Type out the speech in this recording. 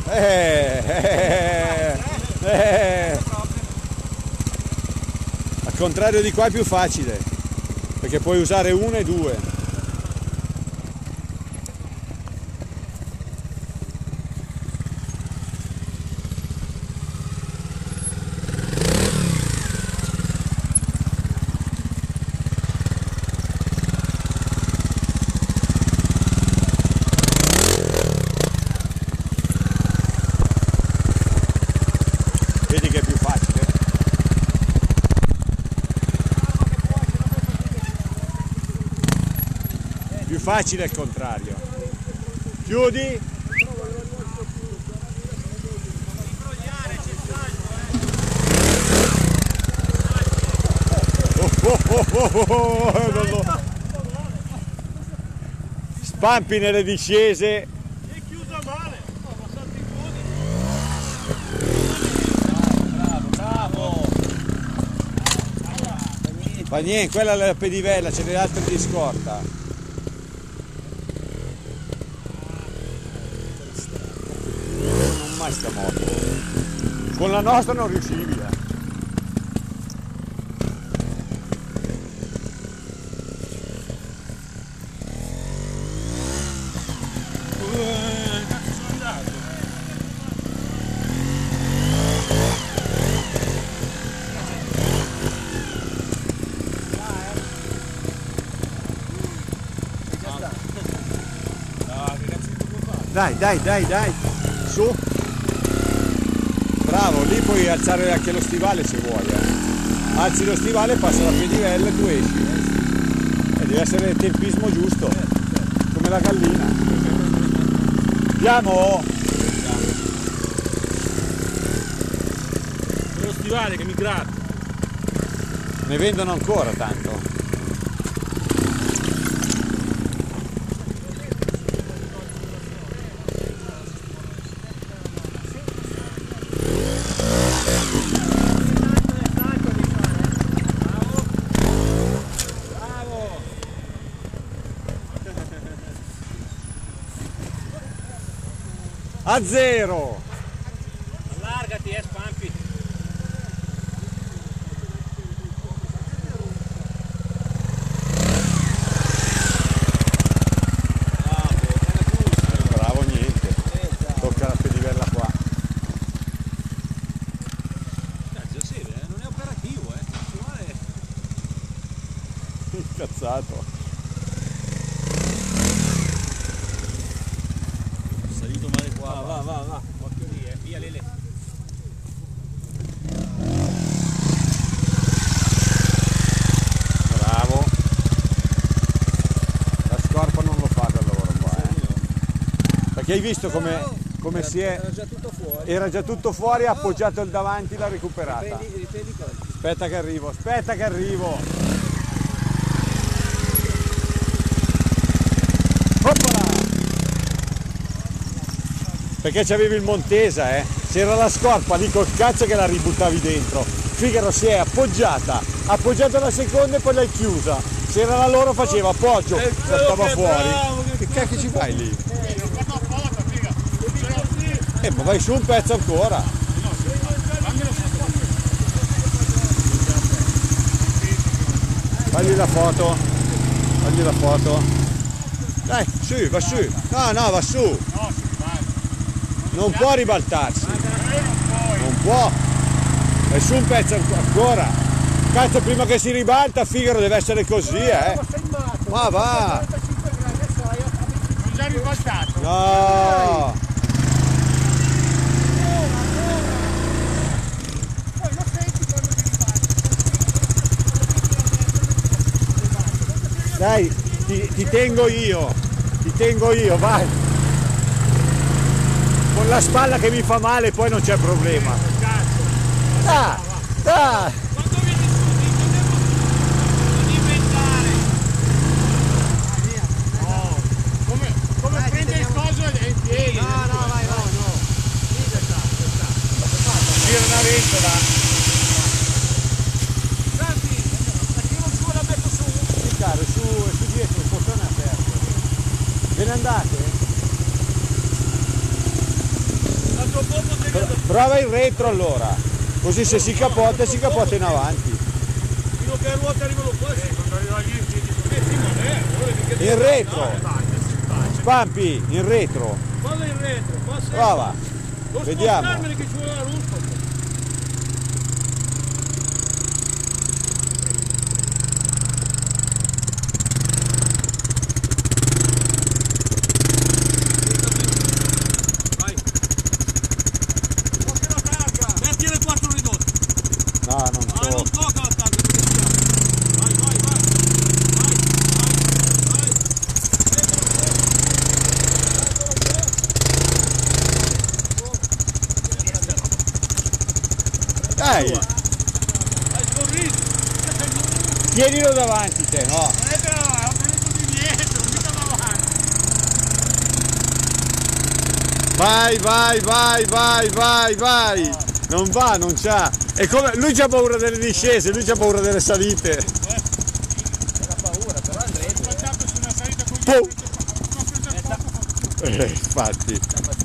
Al contrario di qua è più facile, perché puoi usare 1 e 2. Vedi che è più facile? Più facile è il contrario. Chiudi. Spampi nelle discese. Ma niente, quella è la pedivella, ce n'è altre di scorta. Non mai sta moto. Con la nostra non riuscivi, Dai, su. Bravo, lì puoi alzare anche lo stivale se vuoi. Alzi lo stivale, passa la pedivella e tu esci. E deve essere il tempismo giusto, come la gallina. Andiamo! Lo stivale che mi gratta. Ne vendono ancora tanto. A zero! Allargati, spampi! Bravo, niente. Tocca la pedivella qua. Cazzo, sì, non è operativo, ci vuole... Incazzato. Salito male qua, va, occhio lì, via Lele. Bravo. La scorpa non lo fa quel lavoro qua, perché hai visto come si è... Era già tutto fuori. Era già tutto fuori, ha appoggiato il davanti, l'ha recuperata. Riprendi conti. Aspetta che arrivo. Oppala! Perché c'avevi il Montesa, c'era la scorpa lì col cazzo che la ributtavi dentro. Figaro si è appoggiata la seconda e poi l'hai chiusa. Se era la loro faceva appoggio, stava fuori. Che cacchio ci fai lì? Ma vai su un pezzo ancora. Fagli la foto. Dai, su, va su. No, va su. Non può ribaltarsi. Non può. Vai su un pezzo ancora. Cazzo, prima che si ribalta, Figaro, deve essere così, Ma va. Sono già ribaltato. No. Dai, ti tengo io, vai. Con la spalla che mi fa male poi non c'è problema. Dai. Quando vieni su, non inventare. No, come prende il coso e in piedi. No, vai. Gira una ventola. Su dietro, il portone è aperto. Ve ne andate? Prova il retro allora, così se si capota in avanti. Fino che le ruote arrivano qua, quando arriva lì In retro, Spampi, in retro. fallo in retro, passa. Prova, Non vediamo. spostarmene che ci vuole la ruspa. Vai. Tocca la targa. Metti le 4 ridotte. No, non Ah, so. non tocca la targa. Vai, vai, vai. Vai, vai, vai. Dai, Vai, sorridi. tienilo davanti te, no? Ho tenuto di dietro, mica davanti. Vai, vai, vai, vai, vai, vai. Non va, non c'ha. È come lui c'ha paura delle discese, lui c'ha paura delle salite. Era paura, però andrei. Facciamo su una salita con Boh. gli Infatti.